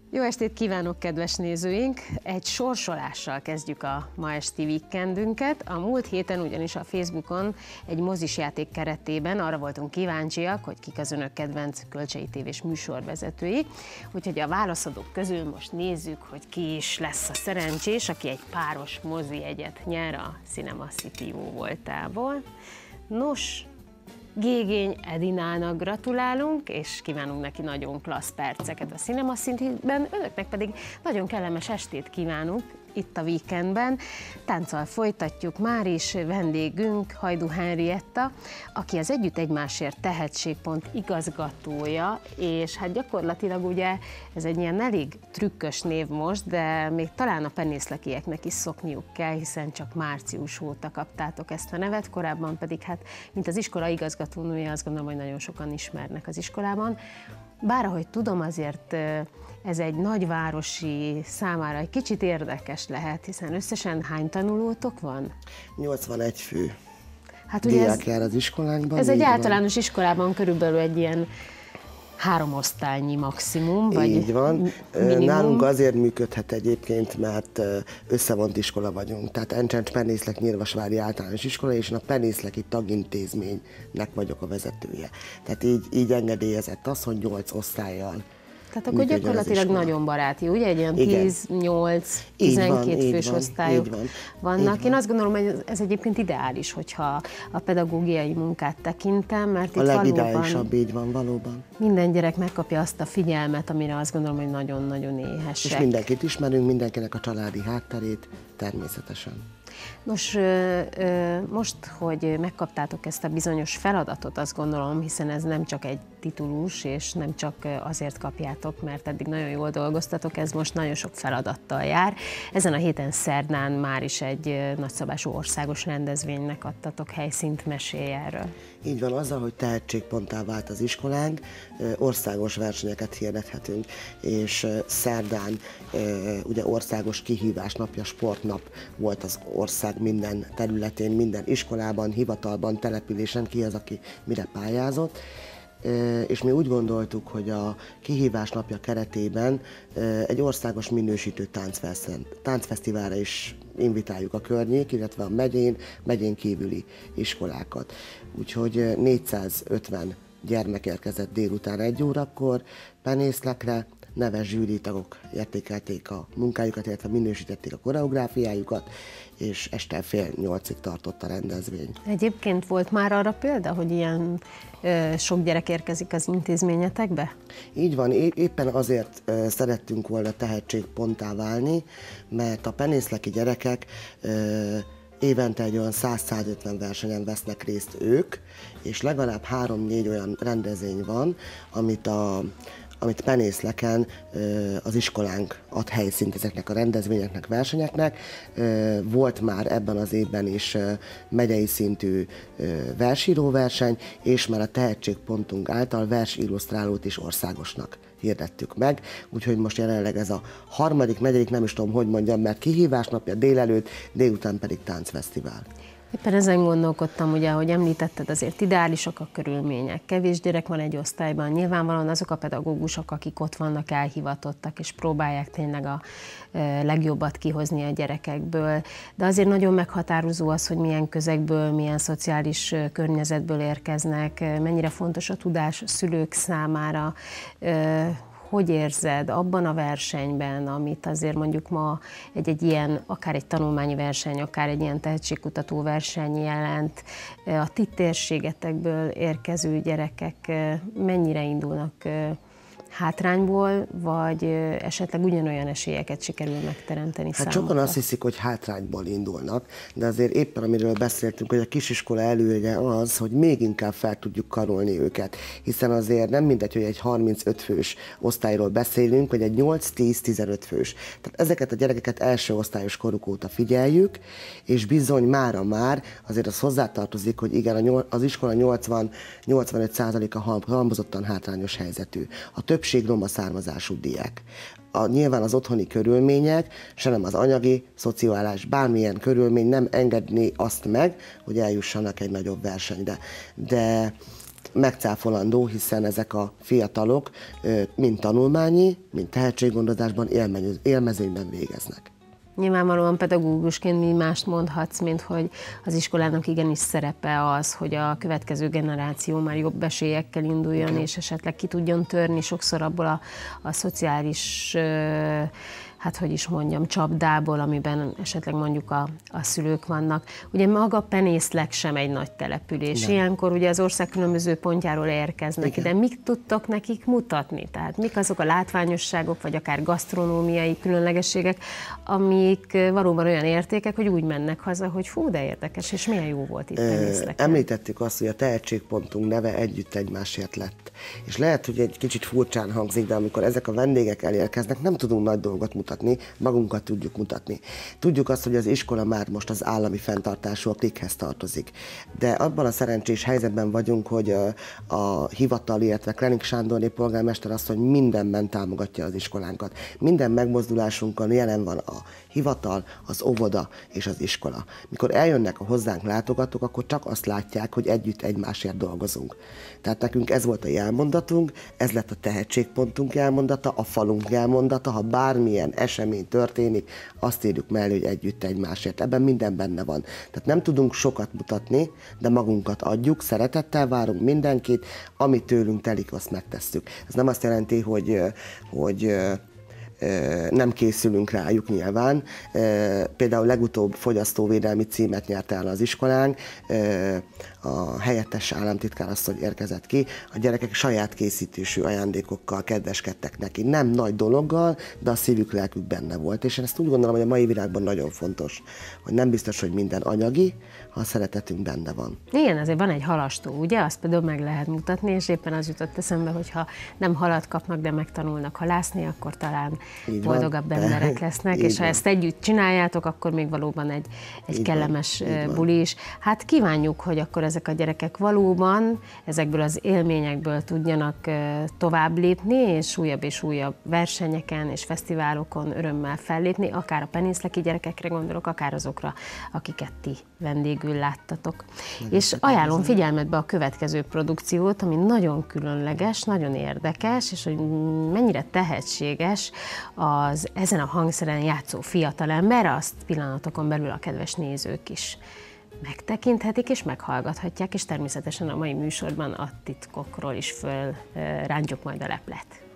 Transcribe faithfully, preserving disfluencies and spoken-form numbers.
Jó estét kívánok, kedves nézőink! Egy sorsolással kezdjük a ma esti víkendünket. A múlt héten ugyanis a Facebookon egy mozisjáték keretében arra voltunk kíváncsiak, hogy kik az önök kedvenc Kölcsei tévés műsorvezetői. Úgyhogy a válaszadók közül most nézzük, hogy ki is lesz a szerencsés, aki egy páros mozi jegyet nyer a Cinema City jó voltából. Nos, Gégény Edinának gratulálunk, és kívánunk neki nagyon klassz perceket a Cinema Cityben, önöknek pedig nagyon kellemes estét kívánunk itt a víkendben. Tánccal folytatjuk már is, vendégünk Hajdú Henrietta, aki az Együtt Egymásért Tehetségpont igazgatója, és hát gyakorlatilag ugye ez egy ilyen elég trükkös név most, de még talán a penészlekieknek is szokniuk kell, hiszen csak március óta kaptátok ezt a nevet, korábban pedig hát, mint az iskola igazgatónője, azt gondolom, hogy nagyon sokan ismernek az iskolában. Bár ahogy tudom, azért ez egy nagyvárosi számára egy kicsit érdekes lehet, hiszen összesen hány tanulótok van? nyolcvanegy fő. Hát ugye diák jár az iskolánkban. Ez egy általános van. Iskolában körülbelül egy ilyen három osztálynyi maximum, vagy így van. minimum. Nálunk azért működhet egyébként, mert összevont iskola vagyunk. Tehát Encsencs-Penészlek-Nyírvasvári Általános Iskola, és én a Penészleki Tagintézménynek vagyok a vezetője. Tehát így, így engedélyezett az, hogy nyolc osztállyal. Tehát akkor gyakorlatilag nagyon baráti, ugye? Egy ilyen tíz-nyolc, tizenkét fős van, osztályok van, vannak. Én azt gondolom, hogy ez egyébként ideális, hogyha a pedagógiai munkát tekintem, mert a itt legideálisabb, így van, valóban. Minden gyerek megkapja azt a figyelmet, amire azt gondolom, hogy nagyon-nagyon éhesek. És mindenkit ismerünk, mindenkinek a családi hátterét, természetesen. Nos, most, hogy megkaptátok ezt a bizonyos feladatot, azt gondolom, hiszen ez nem csak egy titulus, és nem csak azért kapjátok, mert eddig nagyon jól dolgoztatok, ez most nagyon sok feladattal jár. Ezen a héten szerdán már is egy nagyszabású országos rendezvénynek adtatok helyszínt, mesélj erről. Így van, azzal, hogy tehetségponttá vált az iskolánk, országos versenyeket hirdethetünk, és szerdán ugye országos kihívás napja, sportnap volt az ország minden területén, minden iskolában, hivatalban, településen, ki az, aki mire pályázott. És mi úgy gondoltuk, hogy a kihívás napja keretében egy országos minősítő táncfesztiválra is invitáljuk a környék, illetve a megyén, megyén kívüli iskolákat. Úgyhogy négyszázötven gyermek érkezett délután egy órakor Penészlekre, neves zsűritagok értékelték a munkájukat, illetve minősítették a koreográfiájukat, és este fél nyolcig tartott a rendezvény. Egyébként volt már arra példa, hogy ilyen ö, sok gyerek érkezik az intézményetekbe? Így van, éppen azért ö, szerettünk volna tehetségponttá válni, mert a penészleki gyerekek ö, évente egy olyan száz-százötven versenyen vesznek részt ők, és legalább három-négy olyan rendezvény van, amit a amit Penészleken az iskolánk ad helyszínt ezeknek a rendezvényeknek, versenyeknek. Volt már ebben az évben is megyei szintű versíróverseny, és már a tehetségpontunk által versillusztrálót is országosnak hirdettük meg, úgyhogy most jelenleg ez a harmadik, negyedik, nem is tudom, hogy mondjam, mert kihívás napja délelőtt, délután pedig táncfesztivál. Éppen ezen gondolkodtam, ugye, ahogy említetted, azért ideálisak a körülmények. Kevés gyerek van egy osztályban, nyilvánvalóan azok a pedagógusok, akik ott vannak, elhivatottak, és próbálják tényleg a legjobbat kihozni a gyerekekből. De azért nagyon meghatározó az, hogy milyen közegből, milyen szociális környezetből érkeznek, mennyire fontos a tudás szülők számára. Hogy érzed abban a versenyben, amit azért mondjuk ma egy-egy ilyen, akár egy tanulmányi verseny, akár egy ilyen tehetségkutató verseny jelent, a ti térségetekből érkező gyerekek mennyire indulnak hátrányból, vagy esetleg ugyanolyan esélyeket sikerül megteremteni hát számukra? Sokan azt hiszik, hogy hátrányból indulnak, de azért éppen amiről beszéltünk, hogy a kisiskola előnye az, hogy még inkább fel tudjuk karolni őket, hiszen azért nem mindegy, hogy egy harmincöt fős osztályról beszélünk, vagy egy nyolc-tíz-tizenöt fős. Tehát ezeket a gyerekeket első osztályos koruk óta figyeljük, és bizony mára már azért az hozzátartozik, hogy igen, az iskola nyolcvan-nyolcvanöt százaléka halmozottan hátrányos helyzetű. A többség roma származású diák. A, nyilván az otthoni körülmények, se nem az anyagi, szociális, bármilyen körülmény nem engedni azt meg, hogy eljussanak egy nagyobb versenyre. De megcáfolandó, hiszen ezek a fiatalok mind tanulmányi, mind tehetséggondozásban élmezőnyben végeznek. Nyilvánvalóan pedagógusként mi mást mondhatsz, mint hogy az iskolának igenis szerepe az, hogy a következő generáció már jobb esélyekkel induljon, okay. és esetleg ki tudjon törni sokszor abból a, a szociális, hát hogy is mondjam, csapdából, amiben esetleg mondjuk a, a szülők vannak. Ugye maga Penészlek sem egy nagy település. Nem. Ilyenkor ugye az ország különböző pontjáról érkeznek, igen. de mit tudtok nekik mutatni? Tehát mik azok a látványosságok, vagy akár gasztronómiai különlegességek, amik valóban olyan értékek, hogy úgy mennek haza, hogy fú, de érdekes, és milyen jó volt itt Penészleken. Említettük azt, hogy a tehetségpontunk neve Együtt egymásért lett. És lehet, hogy egy kicsit furcsán hangzik, de amikor ezek a vendégek elérkeznek, nem tudunk nagy dolgot mutatni, magunkat tudjuk mutatni. Tudjuk azt, hogy az iskola már most az állami fenntartású, a klikhez tartozik. De abban a szerencsés helyzetben vagyunk, hogy a, a hivatal, illetve Klenik Sándorné polgármester azt, hogy mindenben támogatja az iskolánkat. Minden megmozdulásunkon jelen van a hivatal, az óvoda és az iskola. Mikor eljönnek a hozzánk látogatók, akkor csak azt látják, hogy együtt egymásért dolgozunk. Tehát nekünk ez volt a jelmondatunk, ez lett a tehetségpontunk jelmondata, a falunk jelmondata, ha bármilyen esemény történik, azt írjuk mellé, hogy együtt egymásért. Ebben minden benne van. Tehát nem tudunk sokat mutatni, de magunkat adjuk, szeretettel várunk mindenkit, ami tőlünk telik, azt megtesszük. Ez nem azt jelenti, hogy, hogy nem készülünk rájuk nyilván. Például legutóbb fogyasztóvédelmi címet nyert el az iskolánk, a helyettes államtitkár asszony érkezett ki, a gyerekek saját készítésű ajándékokkal kedveskedtek neki. Nem nagy dologgal, de a szívük, lelkük benne volt. És én ezt úgy gondolom, hogy a mai világban nagyon fontos, hogy nem biztos, hogy minden anyagi, ha a szeretetünk benne van. Igen, azért van egy halastó, ugye? Azt például meg lehet mutatni, és éppen az jutott eszembe, hogy ha nem halat kapnak, de megtanulnak halászni, akkor talán így boldogabb van, emberek lesznek, és van. Ha ezt együtt csináljátok, akkor még valóban egy, egy kellemes van, buli is. Hát kívánjuk, hogy akkor ezek a gyerekek valóban ezekből az élményekből tudjanak tovább lépni, és újabb és újabb versenyeken és fesztiválokon örömmel fellépni, akár a penészleki gyerekekre gondolok, akár azokra, akiket ti vendégül láttatok. Nagyon és ajánlom figyelmetbe a következő produkciót, ami nagyon különleges, nagyon érdekes, és hogy mennyire tehetséges az ezen a hangszeren játszó fiatalember, azt pillanatokon belül a kedves nézők is megtekinthetik és meghallgathatják, és természetesen a mai műsorban a titkokról is föl rántjuk majd a leplet.